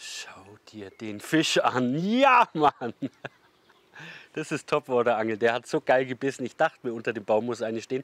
Schau dir den Fisch an. Ja, Mann. Das ist Topwater-Angel. Der hat so geil gebissen. Ich dachte mir, unter dem Baum muss eine stehen.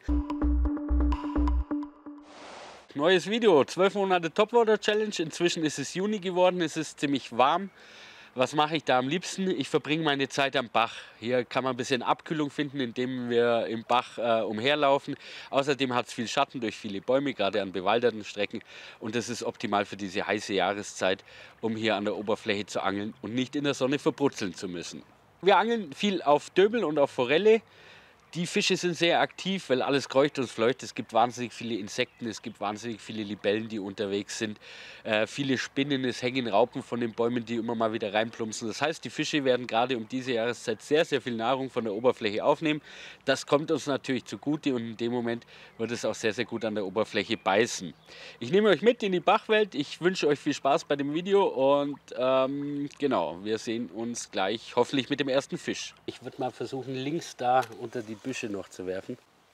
Neues Video, 12 Monate Topwater Challenge. Inzwischen ist es Juni geworden, es ist ziemlich warm. Was mache ich da am liebsten? Ich verbringe meine Zeit am Bach. Hier kann man ein bisschen Abkühlung finden, indem wir im Bach umherlaufen. Außerdem hat es viel Schatten durch viele Bäume, gerade an bewaldeten Strecken. Und das ist optimal für diese heiße Jahreszeit, um hier an der Oberfläche zu angeln und nicht in der Sonne verbrutzeln zu müssen. Wir angeln viel auf Döbel und auf Forelle. Die Fische sind sehr aktiv, weil alles kreucht und fleucht. Es gibt wahnsinnig viele Insekten, es gibt wahnsinnig viele Libellen, die unterwegs sind. Viele Spinnen, es hängen Raupen von den Bäumen, die immer mal wieder reinplumpsen. Das heißt, die Fische werden gerade um diese Jahreszeit sehr, sehr viel Nahrung von der Oberfläche aufnehmen. Das kommt uns natürlich zugute und in dem Moment wird es auch sehr, sehr gut an der Oberfläche beißen. Ich nehme euch mit in die Bachwelt. Ich wünsche euch viel Spaß bei dem Video und genau, wir sehen uns gleich hoffentlich mit dem ersten Fisch. Ich würde mal versuchen, links da unter die Büsche noch zu werfen.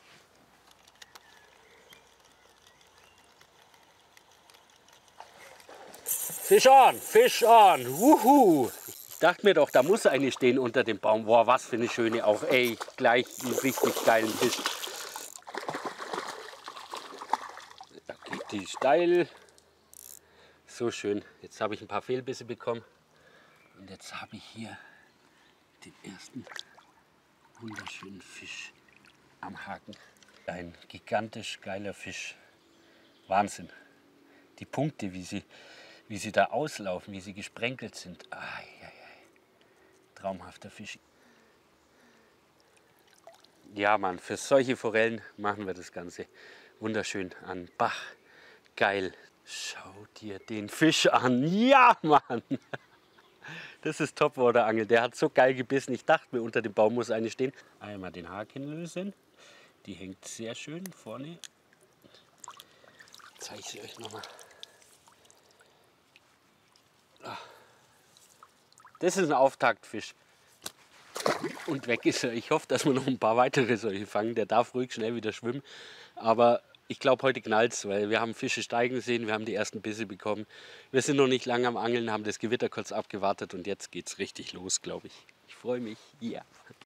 Fisch on, Fisch on, wuhu! Ich dachte mir doch, da muss eine stehen unter dem Baum. Boah, was für eine schöne auch. Ey, gleich einen richtig geilen Fisch. Da geht die steil. So schön. Jetzt habe ich ein paar Fehlbisse bekommen. Und jetzt habe ich hier den ersten wunderschönen Fisch am Haken. Ein gigantisch geiler Fisch. Wahnsinn. Die Punkte, wie sie da auslaufen, wie sie gesprenkelt sind. Ai, ai, ai. Traumhafter Fisch. Ja, Mann, für solche Forellen machen wir das Ganze. Wunderschön an Bach. Geil. Schau dir den Fisch an. Ja, Mann. Das ist Topwater-Angel. Der hat so geil gebissen. Ich dachte mir, unter dem Baum muss eine stehen. Einmal den Haken lösen. Die hängt sehr schön vorne. Zeige ich sie euch nochmal. Das ist ein Auftaktfisch. Und weg ist er. Ich hoffe, dass wir noch ein paar weitere solche fangen. Der darf ruhig schnell wieder schwimmen. Aber ich glaube, heute knallt es, weil wir haben Fische steigen sehen, wir haben die ersten Bisse bekommen. Wir sind noch nicht lange am Angeln, haben das Gewitter kurz abgewartet und jetzt geht es richtig los, glaube ich. Ich freue mich. Ja.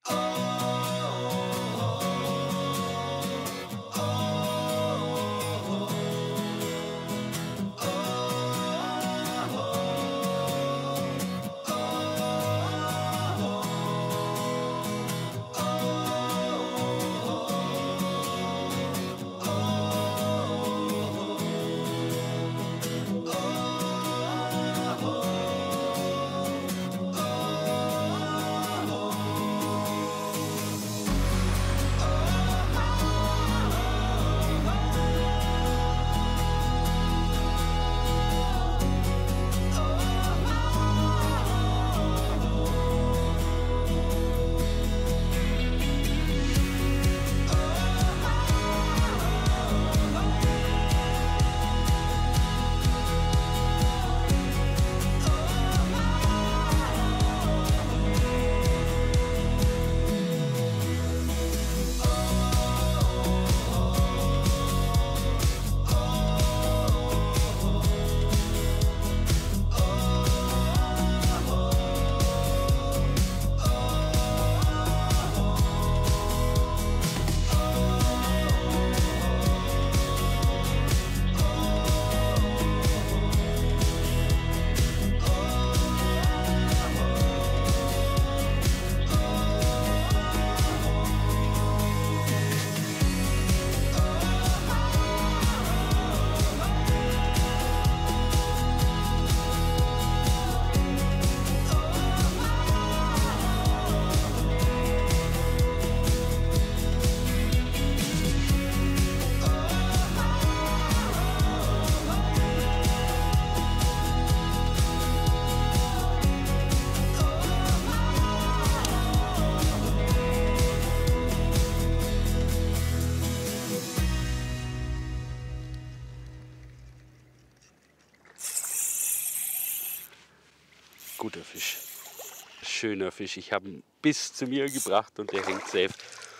Guter Fisch. Schöner Fisch. Ich habe ihn bis zu mir gebracht und der hängt safe.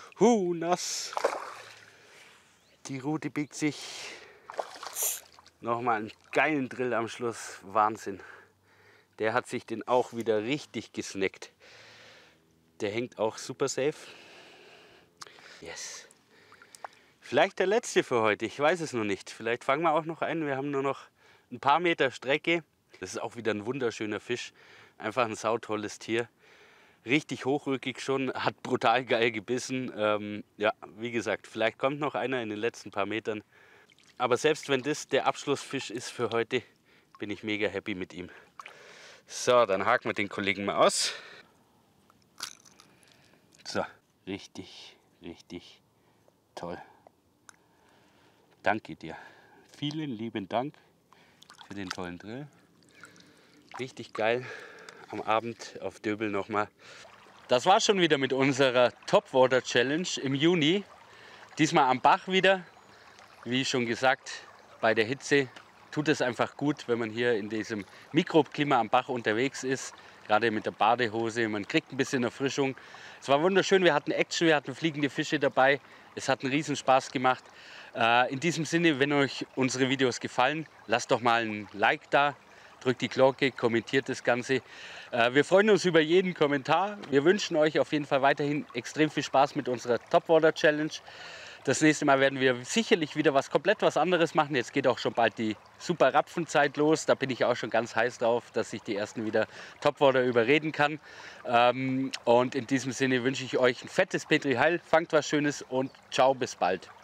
Nass. Die Rute biegt sich. Nochmal einen geilen Drill am Schluss. Wahnsinn. Der hat sich den auch wieder richtig gesnackt. Der hängt auch super safe. Yes. Vielleicht der letzte für heute, ich weiß es noch nicht. Vielleicht fangen wir auch noch einen. Wir haben nur noch ein paar Meter Strecke. Das ist auch wieder ein wunderschöner Fisch. Einfach ein sautolles Tier. Richtig hochrückig schon, hat brutal geil gebissen. Ja, wie gesagt, vielleicht kommt noch einer in den letzten paar Metern. Aber selbst wenn das der Abschlussfisch ist für heute, bin ich mega happy mit ihm. So, dann haken wir den Kollegen mal aus. So, richtig, richtig toll. Danke dir. Vielen lieben Dank für den tollen Drill. Richtig geil. Am Abend auf Döbel nochmal. Das war schon wieder mit unserer Topwater Challenge im Juni. Diesmal am Bach wieder. Wie schon gesagt, bei der Hitze tut es einfach gut, wenn man hier in diesem Mikroklima am Bach unterwegs ist. Gerade mit der Badehose. Man kriegt ein bisschen Erfrischung. Es war wunderschön. Wir hatten Action, wir hatten fliegende Fische dabei. Es hat einen riesen Spaß gemacht. In diesem Sinne, wenn euch unsere Videos gefallen, lasst doch mal ein Like da. Drückt die Glocke, kommentiert das Ganze. Wir freuen uns über jeden Kommentar. Wir wünschen euch auf jeden Fall weiterhin extrem viel Spaß mit unserer Topwater Challenge. Das nächste Mal werden wir sicherlich wieder komplett was anderes machen. Jetzt geht auch schon bald die Super Rapfenzeit los. Da bin ich auch schon ganz heiß drauf, dass ich die ersten wieder Topwater überreden kann. Und in diesem Sinne wünsche ich euch ein fettes Petri Heil. Fangt was Schönes und ciao, bis bald.